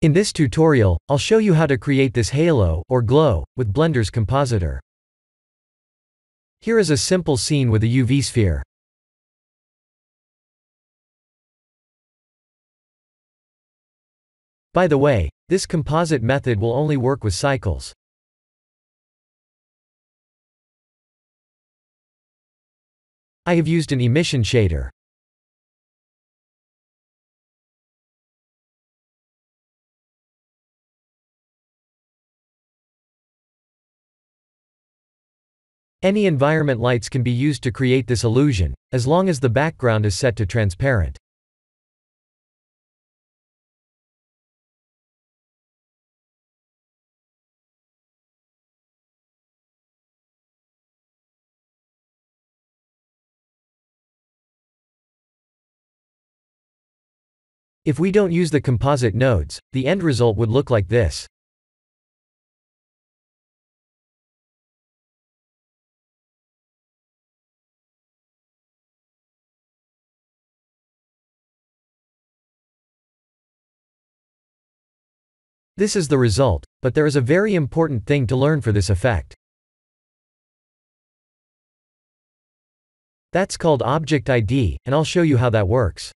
In this tutorial, I'll show you how to create this halo, or glow, with Blender's compositor. Here is a simple scene with a UV sphere. By the way, this composite method will only work with cycles. I have used an emission shader. Any environment lights can be used to create this illusion, as long as the background is set to transparent. If we don't use the composite nodes, the end result would look like this. This is the result, but there is a very important thing to learn for this effect. That's called Object ID, and I'll show you how that works.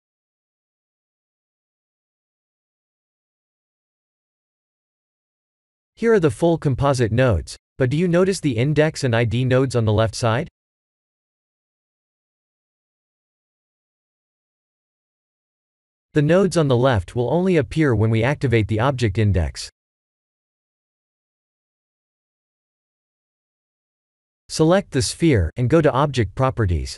Here are the full composite nodes, but do you notice the index and ID nodes on the left side? The nodes on the left will only appear when we activate the object index. Select the sphere and go to Object Properties.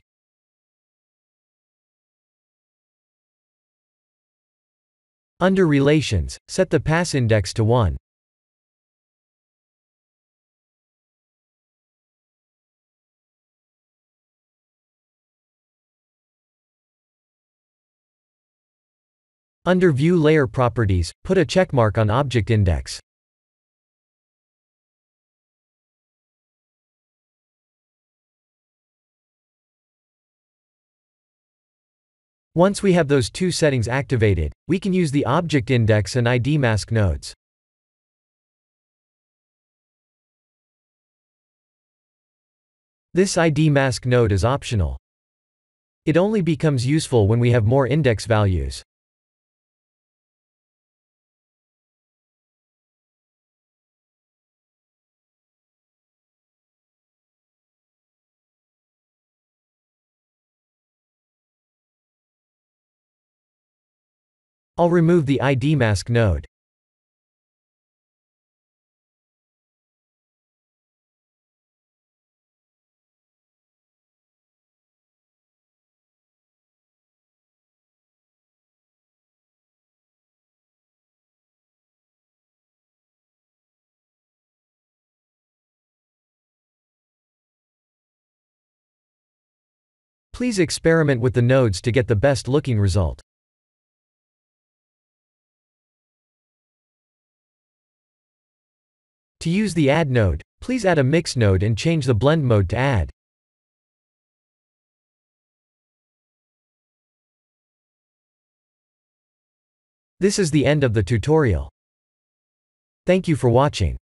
Under Relations, set the pass index to 1. Under View Layer Properties, put a checkmark on Object Index. Once we have those two settings activated, we can use the Object Index and ID Mask nodes. This ID Mask node is optional. It only becomes useful when we have more index values. I'll remove the ID Mask node. Please experiment with the nodes to get the best looking result. To use the Add node, please add a Mix node and change the Blend mode to Add. This is the end of the tutorial. Thank you for watching.